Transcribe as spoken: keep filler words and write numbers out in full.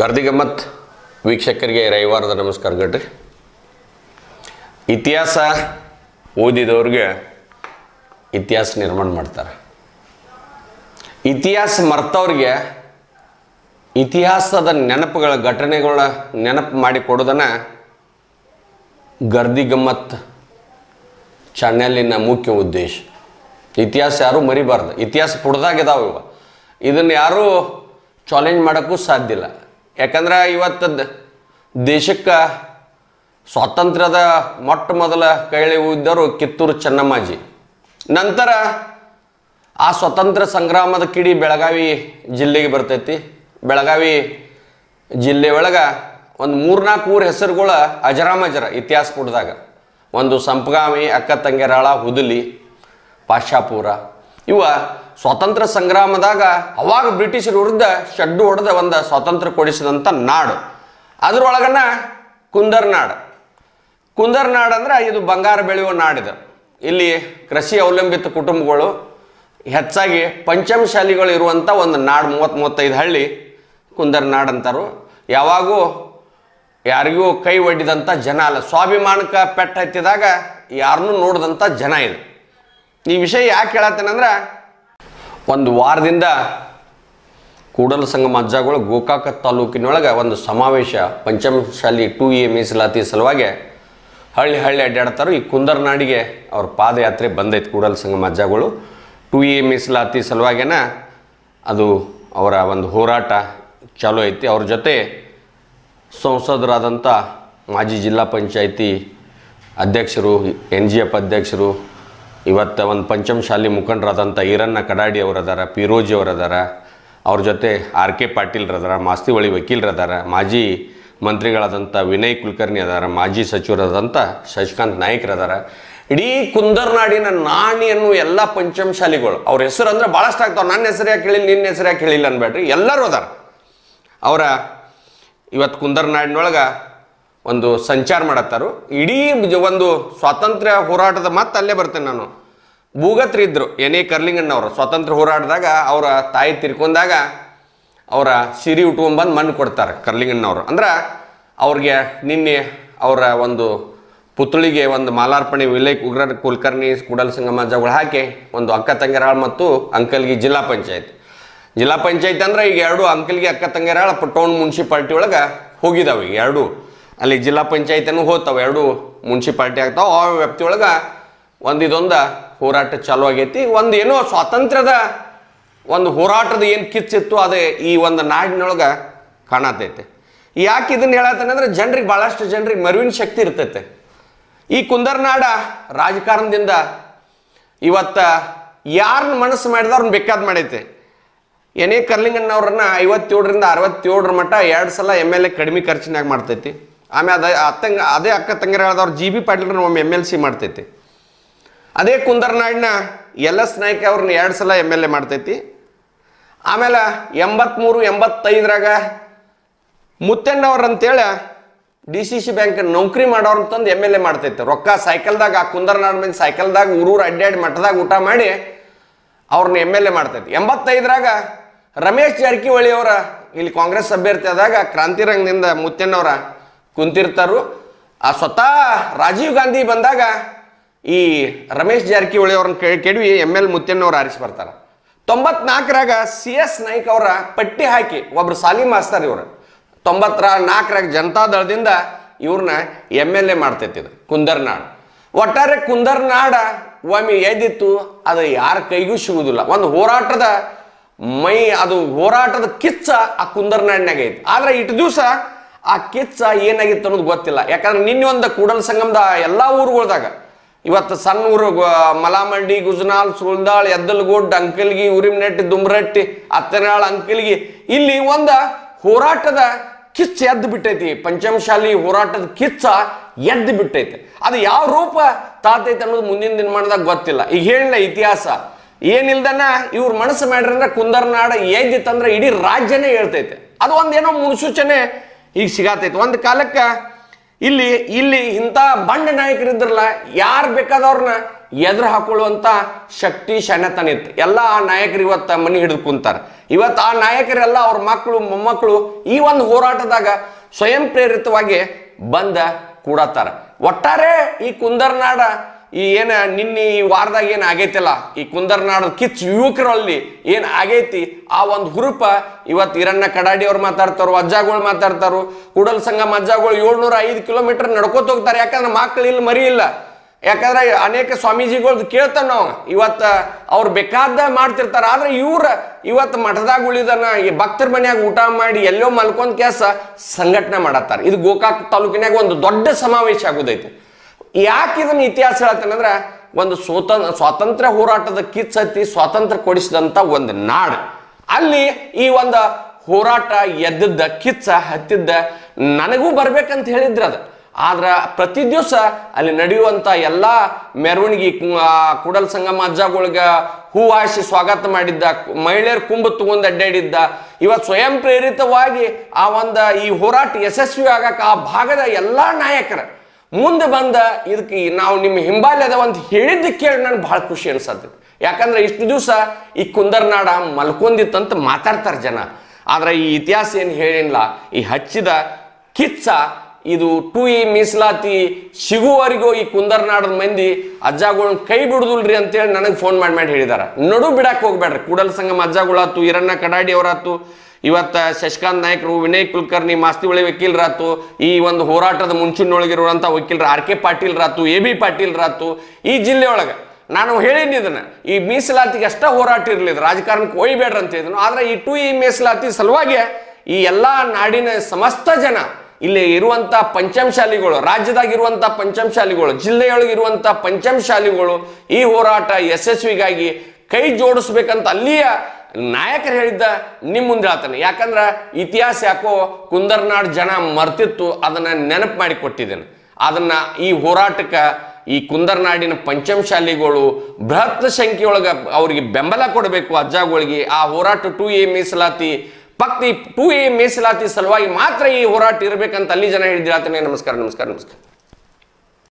ಗರ್ದಿ ಗಮ್ಮತ್ ವೀಕ್ಷಕರಿಗೆ ರವಿವಾರದ ನಮಸ್ಕಾರ ಗಡ್ರಿ. ಇತಿಹಾಸ ಓದಿದವ್ರಿಗೆ ಇತಿಹಾಸ ನಿರ್ಮಾಣ ಮಾಡ್ತಾರೆ. ಇತಿಹಾಸ ಮರ್ತವ್ರಿಗೆ ಇತಿಹಾಸದ ನೆನಪುಗಳ ಘಟನೆಗಳ ನೆನಪು ಮಾಡಿ ಕೊಡೋದನ್ನು ಗರ್ದಿ ಗಮ್ಮತ್ ಚಾನೆಲಿನ ಮುಖ್ಯ ಉದ್ದೇಶ. ಇತಿಹಾಸ ಯಾರೂ ಮರಿಬಾರ್ದು. ಇತಿಹಾಸ ಪುಡ್ದಾಗಿದ್ದಾವೆ ಇವ. ಇದನ್ನು ಯಾರೂ ಚಾಲೆಂಜ್ ಮಾಡೋಕ್ಕೂ ಸಾಧ್ಯ ಇಲ್ಲ. ಯಾಕಂದ್ರೆ ಇವತ್ತು ದೇಶಕ್ಕೆ ಸ್ವಾತಂತ್ರ್ಯದ ಮೊಟ್ಟ ಮೊದಲ ಕೈಳಿದ್ದವರು ಕಿತ್ತೂರು ಚೆನ್ನಮ್ಮಾಜಿ. ನಂತರ ಆ ಸ್ವತಂತ್ರ ಸಂಗ್ರಾಮದ ಕಿಡಿ ಬೆಳಗಾವಿ ಜಿಲ್ಲೆಗೆ ಬರ್ತೈತಿ. ಬೆಳಗಾವಿ ಜಿಲ್ಲೆ ಒಳಗೆ ಒಂದು ಮೂರ್ನಾಲ್ಕು ಊರ ಹೆಸರುಗಳು ಅಜರಾಮಜರ ಇತಿಹಾಸ ಪುಟದಾಗ. ಒಂದು ಸಂಪಗಾಮಿ, ಅಕ್ಕ ತಂಗೆರಾಳ, ಹುದಲಿ, ಪಾಶಾಪುರ. ಇವ ಸ್ವಾತಂತ್ರ್ಯ ಸಂಗ್ರಾಮದಾಗ ಅವಾಗ ಬ್ರಿಟಿಷರ ವಿರುದ್ಧ ಶಡ್ಡು ಹೊಡೆದ ಒಂದು ಸ್ವಾತಂತ್ರ್ಯ ಕೊಡಿಸಿದಂಥ ನಾಡು. ಅದ್ರೊಳಗನ ಕುಂದರ್ನಾಡು. ಕುಂದರ್ನಾಡು ಅಂದ್ರೆ ಇದು ಬಂಗಾರ ಬೆಳೆಯುವ ನಾಡಿದು. ಇಲ್ಲಿ ಕೃಷಿ ಅವಲಂಬಿತ ಕುಟುಂಬಗಳು ಹೆಚ್ಚಾಗಿ ಪಂಚಮಶಾಲಿಗಳು ಇರುವಂಥ ಒಂದು ನಾಡು. ಮೂವತ್ತು ಮೂವತ್ತೈದು ಹಳ್ಳಿ ಕುಂದರ್ನಾಡು ಅಂತಾರು. ಯಾವಾಗೂ ಯಾರಿಗೂ ಕೈ ಒಡ್ಡಿದಂಥ ಜನ ಅಲ್ಲ. ಸ್ವಾಭಿಮಾನಕ್ಕೆ ಪೆಟ್ಟು ಹತ್ತಿದಾಗ ಯಾರನ್ನೂ ನೋಡಿದಂಥ ಜನ ಇದು. ಈ ವಿಷಯ ಯಾಕೆ ಹೇಳತ್ತೇನೆಂದ್ರೆ, ಒಂದು ವಾರದಿಂದ ಕೂಡಲ ಸಂಗಮ ಅಜ್ಜಗಳು ಗೋಕಾಕ ತಾಲೂಕಿನೊಳಗೆ ಒಂದು ಸಮಾವೇಶ ಪಂಚಮಶಾಲಿ ಟೂ ಎ ಮೀಸಲಾತಿ ಸಲುವಾಗಿ ಹಳ್ಳಿ ಹಳ್ಳಿ ಅಡ್ಡಾಡ್ತಾರೋ. ಈ ಕುಂದರ್ನಾಡಿಗೆ ಅವ್ರ ಪಾದಯಾತ್ರೆ ಬಂದೈತೆ. ಕೂಡಲ ಸಂಗಮ ಅಜ್ಜಗಳು ಟೂ ಎ ಮೀಸಲಾತಿ ಸಲುವಾಗೇನ ಅದು ಅವರ ಒಂದು ಹೋರಾಟ ಚಾಲೂ ಐತಿ. ಅವ್ರ ಜೊತೆ ಸಂಸದರಾದಂಥ ಮಾಜಿ ಜಿಲ್ಲಾ ಪಂಚಾಯಿತಿ ಅಧ್ಯಕ್ಷರು, ಎನ್ ಜಿ ಎಫ್ ಅಧ್ಯಕ್ಷರು, ಇವತ್ತು ಒಂದು ಪಂಚಮಶಾಲಿ ಮುಖಂಡರಾದಂಥ ಈರಣ್ಣ ಕಡಾಡಿ ಅವರದಾರ, ಪಿರೋಜಿ ಅವರದಾರ. ಅವ್ರ ಜೊತೆ ಆರ್ ಕೆ ಪಾಟೀಲ್ರದಾರ, ಮಾಸ್ತಿವಳಿ ವಕೀಲರದಾರ, ಮಾಜಿ ಮಂತ್ರಿಗಳಾದಂಥ ವಿನಯ್ ಕುಲಕರ್ಣಿ ಅದಾರ, ಮಾಜಿ ಸಚಿವರಾದಂಥ ಶಶಿಕಾಂತ್ ನಾಯ್ಕರದಾರ. ಇಡೀ ಕುಂದರ್ನಾಡಿನ ನಾಣಿ ಅನ್ನೋ ಎಲ್ಲ ಪಂಚಮಶಾಲಿಗಳು. ಅವ್ರ ಹೆಸರು ಅಂದ್ರೆ ಭಾಳಷ್ಟು ಆಗ್ತಾವೆ. ನನ್ನ ಹೆಸರು ಯಾಕೆ ಹೇಳಿಲ್ಲ, ನಿನ್ನ ಹೆಸರು ಯಾಕೆ ಹೇಳಿಲ್ಲ ಅನ್ಬೇಡ್ರಿ, ಎಲ್ಲರೂ ಅದಾರ. ಅವರ ಇವತ್ತು ಕುಂದರ್ನಾಡಿನೊಳಗೆ ಒಂದು ಸಂಚಾರ ಮಾಡತ್ತಾರು. ಇಡೀ ಒಂದು ಸ್ವಾತಂತ್ರ್ಯ ಹೋರಾಟದ ಮತ್ತೆ ಅಲ್ಲೇ ಬರ್ತೇನೆ ನಾನು. ಭೂಗತ್ರಿ ಇದ್ದರು ಎನ್ ಎ ಕರ್ಲಿಂಗಣ್ಣವರು. ಸ್ವಾತಂತ್ರ್ಯ ಹೋರಾಟದಾಗ ಅವರ ತಾಯಿ ತಿರ್ಕೊಂಡಾಗ ಅವರ ಸಿರಿ ಉಟ್ಕೊಂಡ್ಬಂದು ಮಣ್ಣು ಕೊಡ್ತಾರೆ ಕರ್ಲಿಂಗಣ್ಣವರು. ಅಂದ್ರೆ ಅವ್ರಿಗೆ ನಿನ್ನೆ ಅವರ ಒಂದು ಪುತ್ಳಿಗೆ ಒಂದು ಮಾಲಾರ್ಪಣೆ ವಿನಯ್ ಉಗ್ರ ಕುಲಕರ್ಣಿ ಕೂಡಲ ಸಂಗಮ ಅಜ್ಜಗಳು ಹಾಕಿ ಒಂದು ಅಕ್ಕ ತಂಗೆರಾಳ್ ಮತ್ತು ಅಂಕಲ್ಗಿ ಜಿಲ್ಲಾ ಪಂಚಾಯತ್. ಜಿಲ್ಲಾ ಪಂಚಾಯತ್ ಅಂದ್ರೆ ಈಗ ಎರಡು ಅಂಕಲ್ಗಿ ಅಕ್ಕ ತಂಗೆರಾಳ ಟೌನ್ ಮುನ್ಸಿಪಾಲ್ಟಿ ಒಳಗೆ ಹೋಗಿದ್ದಾವೆ. ಈಗ ಎರಡು ಅಲ್ಲಿ ಜಿಲ್ಲಾ ಪಂಚಾಯತಿನೂ ಹೋಗ್ತಾವೆ. ಎರಡು ಮುನ್ಸಿಪಾಲ್ಟಿ ಆಗ್ತಾವೆ. ಆ ವ್ಯಾಪ್ತಿ ಒಳಗೆ ಒಂದು ಇದೊಂದು ಹೋರಾಟ ಚಾಲು ಆಗೈತಿ. ಒಂದು ಏನೋ ಸ್ವಾತಂತ್ರ್ಯದ ಒಂದು ಹೋರಾಟದ ಏನು ಕಿಚ್ಚಿತ್ತು ಅದೇ ಈ ಒಂದು ನಾಡಿನೊಳಗೆ ಕಾಣತೈತೆ. ಯಾಕೆ ಇದನ್ನು ಹೇಳತ್ತೇನೆ ಅಂದರೆ, ಜನರಿಗೆ ಭಾಳಷ್ಟು ಜನರಿಗೆ ಮರುವಿನ ಶಕ್ತಿ ಇರ್ತೈತೆ. ಈ ಕುಂದರ್ನಾಡ ರಾಜಕಾರಣದಿಂದ ಇವತ್ತು ಯಾರನ್ನ ಮನಸ್ಸು ಮಾಡಿದವ್ರನ್ನ ಬೇಕಾದ್ ಮಾಡೈತೆ. ಎನ್ ಎ ಕರ್ಲಿಂಗಣ್ಣವ್ರನ್ನ ಐವತ್ತೇಳರಿಂದ ಅರವತ್ತೇಳರ ಮಟ್ಟ ಎರಡು ಸಲ ಎಮ್ ಎಲ್ ಎ ಕಡಿಮೆ ಖರ್ಚಿನಾಗ ಮಾಡ್ತೈತಿ. ಆಮೇಲೆ ಅದೇ ಅತ್ತಂಗ ಅದೇ ಅಕ್ಕ ತಂಗಿರಾಳದವ್ರು ಜಿ ಬಿ ಪಾಟೀಲ್ರನ್ನ ಒಮ್ಮೆ ಎಮ್ ಎಲ್ ಸಿ ಮಾಡ್ತೈತಿ. ಅದೇ ಕುಂದರ್ನಾಡಿನ ಎಲ್ ಎಸ್ ನಾಯ್ಕ ಅವ್ರನ್ನ ಎರಡು ಸಲ ಎಮ್ ಎಲ್ ಎ ಮಾಡ್ತೈತಿ. ಆಮೇಲೆ ಎಂಬತ್ತ್ಮೂರು ಎಂಬತ್ತೈದರಾಗ ಮುತ್ತಣ್ಣವ್ರು ಅಂತೇಳಿ ಡಿ ಸಿ ಸಿ ಬ್ಯಾಂಕ್ ನೌಕರಿ ಮಾಡೋರು ತಂದು ಎಮ್ ಎಲ್ ಎ ಮಾಡ್ತೈತೆ. ರೊಕ್ಕ ಸೈಕಲ್ದಾಗ ಆ ಕುಂದರ್ನಾಡ್ ಮಂದಿ ಸೈಕಲ್ದಾಗ ಊರೂರು ಅಡ್ಡಾಡಿ ಮಠದಾಗ ಊಟ ಮಾಡಿ ಅವ್ರನ್ನ ಎಮ್ ಎಲ್ ಎ ಮಾಡ್ತೈತಿ. ಎಂಬತ್ತೈದರಾಗ ರಮೇಶ್ ಜಾರಕಿಹೊಳಿ ಅವರ ಇಲ್ಲಿ ಕಾಂಗ್ರೆಸ್ ಅಭ್ಯರ್ಥಿ ಆದಾಗ ಕ್ರಾಂತಿರಂಗದಿಂದ ಮುತ್ತಣ್ಣವರ ಕುಂತಿರ್ತಾರು. ಆ ಸ್ವತಃ ರಾಜೀವ್ ಗಾಂಧಿ ಬಂದಾಗ ಈ ರಮೇಶ್ ಜಾರಕಿಹೊಳಿ ಅವ್ರನ್ನ ಕೆ ಕೆಡವಿ ಎಮ್ ಎಲ್ ಮುತ್ತಣ್ಣವ್ರು ಆರಿಸಿ ಬರ್ತಾರೆ. ತೊಂಬತ್ನಾಲ್ಕರಾಗ ಸಿ ಎಸ್ ನಾಯ್ಕ ಅವರ ಪಟ್ಟಿ ಹಾಕಿ ಒಬ್ರು ಸಾಲಿ ಮಾಸ್ತರ್ ಇವರು ತೊಂಬತ್ತರ ನಾಲ್ಕರಾಗ ಜನತಾದಳದಿಂದ ಇವ್ರನ್ನ ಎಮ್ ಎಲ್ ಎ ಮಾಡ್ತೈತಿ ಇದು ಕುಂದರ್ನಾಡು. ಒಟ್ಟಾರೆ ಕುಂದರ್ನಾಡ ಒಮ್ಮೆ ಎದ್ದಿತ್ತು, ಅದು ಯಾರ ಕೈಗೂ ಸಿಗುವುದಿಲ್ಲ. ಒಂದು ಹೋರಾಟದ ಮೈ ಅದು ಹೋರಾಟದ ಕಿಚ್ಚ ಆ ಕುಂದರ್ನಾಡಿನಾಗ ಐತಿ. ಆದ್ರೆ ಇಟ್ಟು ದಿವಸ ಆ ಕಿಚ್ಚ ಏನಾಗಿತ್ತು ಅನ್ನೋದು ಗೊತ್ತಿಲ್ಲ. ಯಾಕಂದ್ರೆ ನಿನ್ನೆ ಒಂದು ಕೂಡಲ ಸಂಗಮದ ಎಲ್ಲ ಊರುಗಳ್ದಾಗ ಇವತ್ತು ಸಣ್ಣ ಊರು ಮಲಾಮಂಡಿ, ಗುಜನಾಲ್, ಸುಳ್ದಾಳ್, ಎದ್ದಲ್ಗೋಡ್, ಅಂಕಲ್ಗಿ, ಉರಿಮನಟ್ಟಿ, ದುಮ್ರಟ್ಟಿ, ಅತ್ತನಾಳ್, ಅಂಕಲ್ಗಿ ಇಲ್ಲಿ ಒಂದು ಹೋರಾಟದ ಕಿಚ್ಚ ಎದ್ದು ಬಿಟ್ಟೈತಿ. ಪಂಚಮಶಾಲಿ ಹೋರಾಟದ ಕಿಚ್ಚ ಎದ್ದು ಬಿಟ್ಟೈತೆ. ಅದು ಯಾವ ರೂಪ ತಾತೈತೆ ಅನ್ನೋದು ಮುಂದಿನ ದಿನಮಾನದಾಗ ಗೊತ್ತಿಲ್ಲ. ಈಗ ಹೇಳಿಲ್ಲ ಇತಿಹಾಸ ಏನಿಲ್ದನ ಇವ್ರು ಮನಸ್ಸು ಮಾಡ್ರಿ ಅಂದ್ರೆ ಕುಂದರ್ನಾಡ ಎದ್ದಿತ್ತಂದ್ರೆ ಇಡೀ ರಾಜ್ಯನೇ ಹೇಳ್ತೈತೆ. ಅದು ಒಂದೇನೋ ಮುನ್ಸೂಚನೆ ಈಗ ಸಿಗತೈತೆ. ಒಂದು ಕಾಲಕ್ಕೆ ಇಲ್ಲಿ ಇಲ್ಲಿ ಇಂಥ ಬಂಡ ನಾಯಕರಿದ್ರಲ್ಲ, ಯಾರು ಬೇಕಾದವ್ರನ್ನ ಎದುರು ಹಾಕೊಳ್ಳುವಂಥ ಶಕ್ತಿ ಶಾಣತನ ಇತ್ತು. ಎಲ್ಲ ಆ ನಾಯಕರು ಇವತ್ತು ಮನೆ ಹಿಡಿದು ಕುಂತಾರೆ. ಇವತ್ತು ಆ ನಾಯಕರೆಲ್ಲ ಅವ್ರ ಮಕ್ಕಳು ಮೊಮ್ಮಕ್ಕಳು ಈ ಒಂದು ಹೋರಾಟದಾಗ ಸ್ವಯಂ ಪ್ರೇರಿತವಾಗಿ ಬಂದ ಕೂಡತ್ತಾರ. ಒಟ್ಟಾರೆ ಈ ಕುಂದರ್ನಾಡ ಈ ಏನು ನಿನ್ನೆ ಈ ವಾರದಾಗ ಏನು ಆಗೈತಿಲ್ಲ, ಈ ಕುಂದರ್ನಾಡ ಕಿಚ್ ಯುವಕರಲ್ಲಿ ಏನು ಆಗೈತಿ ಆ ಒಂದು ಹುರುಪ ಇವತ್ತು ಈರಣ್ಣ ಕಡಾಡಿ ಅವ್ರು ಮಾತಾಡ್ತಾರೋ, ಅಜ್ಜಗಳು ಮಾತಾಡ್ತಾರೋ, ಕೂಡಲ ಸಂಗಮ ಅಜ್ಜಗಳು ಏಳ್ನೂರ ಐದು ಕಿಲೋಮೀಟರ್ ನಡ್ಕೋತ ಹೋಗ್ತಾರೆ. ಯಾಕಂದ್ರೆ ಮಕ್ಕಳು ಇಲ್ಲಿ ಮರಿ ಇಲ್ಲ. ಯಾಕಂದ್ರೆ ಅನೇಕ ಸ್ವಾಮೀಜಿಗಳು ಕೇಳ್ತಾನೆ ನಾವು, ಇವತ್ತು ಅವ್ರು ಬೇಕಾದ ಮಾಡ್ತಿರ್ತಾರೆ. ಆದ್ರೆ ಇವ್ರ ಇವತ್ತು ಮಠದಾಗ ಉಳಿದನ ಈ ಭಕ್ತರ ಮನ್ಯಾಗ ಊಟ ಮಾಡಿ ಎಲ್ಲೋ ಮಲ್ಕೊಂಡ್ ಕೆಲಸ ಸಂಘಟನೆ ಮಾಡತ್ತಾರೆ. ಇದು ಗೋಕಾಕ್ ತಾಲೂಕಿನಾಗ ಒಂದು ದೊಡ್ಡ ಸಮಾವೇಶ ಆಗೋದೈತೆ. ಯಾಕೆ ಇದನ್ನ ಇತಿಹಾಸ ಹೇಳ್ತೇನೆ ಅಂದ್ರೆ, ಒಂದು ಸ್ವತಂತ್ರ ಸ್ವಾತಂತ್ರ್ಯ ಹೋರಾಟದ ಕಿಚ್ಚತ್ತಿ ಸ್ವಾತಂತ್ರ್ಯ ಕೊಡಿಸಿದಂತ ಒಂದು ನಾಡು. ಅಲ್ಲಿ ಈ ಒಂದು ಹೋರಾಟ ಎದ್ದದ್ದ ಕಿಚ್ಚ ಹತ್ತಿದ್ದ ನನಗೂ ಬರ್ಬೇಕಂತ ಹೇಳಿದ್ರ ಅದು. ಆದ್ರ ಪ್ರತಿ ದಿವಸ ಅಲ್ಲಿ ನಡೆಯುವಂತ ಎಲ್ಲ ಮೆರವಣಿಗೆ, ಕೂಡಲ ಸಂಗಮ ಅಜ್ಜಗಳಿಗೆ ಹೂ ಹಾಸಿ ಸ್ವಾಗತ ಮಾಡಿದ್ದ, ಮಹಿಳೆಯರು ಕುಂಭ ತಗೊಂಡು ಅಡ್ಡಾಡಿದ್ದ, ಇವತ್ತು ಸ್ವಯಂ ಪ್ರೇರಿತವಾಗಿ ಆ ಒಂದು ಈ ಹೋರಾಟ ಯಶಸ್ವಿ ಆಗಕ್ಕ ಆ ಭಾಗದ ಎಲ್ಲ ನಾಯಕರ ಮುಂದೆ ಬಂದ ಇದಕ್ಕೆ ನಾವು ನಿಮ್ಮ ಹಿಂಬಾಲ್ಯದ ಒಂದು ಹೇಳಿದ್ದ ಕೇಳಿ ನನಗೆ ಬಹಳ ಖುಷಿ ಅನ್ಸತ್ತೆ. ಯಾಕಂದ್ರೆ ಇಷ್ಟು ದಿವಸ ಈ ಕುಂದರ್ನಾಡ ಮಲ್ಕೊಂದಿತ್ತಂತ ಮಾತಾಡ್ತಾರೆ ಜನ. ಆದ್ರೆ ಈ ಇತಿಹಾಸ ಏನು ಹೇಳಿಲ್ಲ, ಈ ಹಚ್ಚಿದ ಕಿಚ್ಚ ಇದು ಟು ಇ ಮೀಸಲಾತಿ ಸಿಗುವವರೆಗೂ ಈ ಕುಂದರ್ನಾಡದ ಮಂದಿ ಅಜ್ಜಗಳನ್ನ ಕೈ ಬಿಡುದಿಲ್ರಿ ಅಂತೇಳಿ ನನಗೆ ಫೋನ್ ಮಾಡಿ ಮಾಡಿ ಹೇಳಿದಾರ. ನಡು ಬಿಡಕ್ಕೆ ಹೋಗ್ಬೇಡ್ರಿ. ಕೂಡಲ ಸಂಗಮ ಅಜ್ಜಗಳಾತು, ಈರಣ್ಣ ಕಡಾಡಿ ಅವರಾತು, ಇವತ್ತು ಶಶಿಕಾಂತ್ ನಾಯ್ಕರು, ವಿನಯ್ ಕುಲಕರ್ಣಿ, ಮಾಸ್ತಿವಳಿ ವಕೀಲರಾತು, ಈ ಒಂದು ಹೋರಾಟದ ಮುಂಚೂಣಿಯೊಳಗಿರುವಂಥ ವಕೀಲರು ಆರ್ ಕೆ ಪಾಟೀಲ್ ರಾತು, ಎ ಬಿ ಪಾಟೀಲ್ ರಾತು, ಈ ಜಿಲ್ಲೆಯೊಳಗೆ ನಾನು ಹೇಳಿನಿ ಇದನ್ನ, ಈ ಮೀಸಲಾತಿಗೆ ಅಷ್ಟ ಹೋರಾಟ ಇರಲಿಲ್ಲ, ರಾಜಕಾರಣಕ್ಕೆ ಒಯ್ಬೇಡ್ರಿ ಅಂತ ಹೇಳಿದನು. ಆದ್ರೆ ಈ ಟು ಈ ಮೀಸಲಾತಿ ಸಲುವಾಗಿ ಈ ಎಲ್ಲ ನಾಡಿನ ಸಮಸ್ತ ಜನ, ಇಲ್ಲಿ ಇರುವಂಥ ಪಂಚಮಶಾಲಿಗಳು, ರಾಜ್ಯದಾಗಿರುವಂಥ ಪಂಚಮಶಾಲಿಗಳು, ಜಿಲ್ಲೆಯೊಳಗಿರುವಂಥ ಪಂಚಮಶಾಲಿಗಳು ಈ ಹೋರಾಟ ಯಶಸ್ವಿಗಾಗಿ ಕೈ ಜೋಡಿಸ್ಬೇಕಂತ ಅಲ್ಲಿಯ ನಾಯಕರು ಹೇಳಿದ್ದ ನಿಮ್ಮ ಮುಂದೆ ಹೇಳ್ತಾನೆ. ಯಾಕಂದ್ರೆ ಇತಿಹಾಸ ಯಾಕೋ ಕುಂದರ್ನಾಡ್ ಜನ ಮರ್ತಿತ್ತು, ಅದನ್ನ ನೆನಪು ಮಾಡಿ ಕೊಟ್ಟಿದ್ದೇನೆ. ಅದನ್ನ ಈ ಹೋರಾಟಕ್ಕೆ ಈ ಕುಂದರ್ನಾಡಿನ ಪಂಚಮಶಾಲಿಗಳು ಬೃಹತ್ ಸಂಖ್ಯೆಯೊಳಗ ಅವ್ರಿಗೆ ಬೆಂಬಲ ಕೊಡಬೇಕು ಅಜ್ಜಗಳಿಗೆ. ಆ ಹೋರಾಟ ಟು ಎ ಮೀಸಲಾತಿ ಭಕ್ತಿ ಟು ಎ ಮೀಸಲಾತಿ ಸಲುವಾಗಿ ಮಾತ್ರ ಈ ಹೋರಾಟ ಇರಬೇಕಂತ ಅಲ್ಲಿ ಜನ ಹೇಳಿದ್ರೆ. ನಮಸ್ಕಾರ ನಮಸ್ಕಾರ ನಮಸ್ಕಾರ.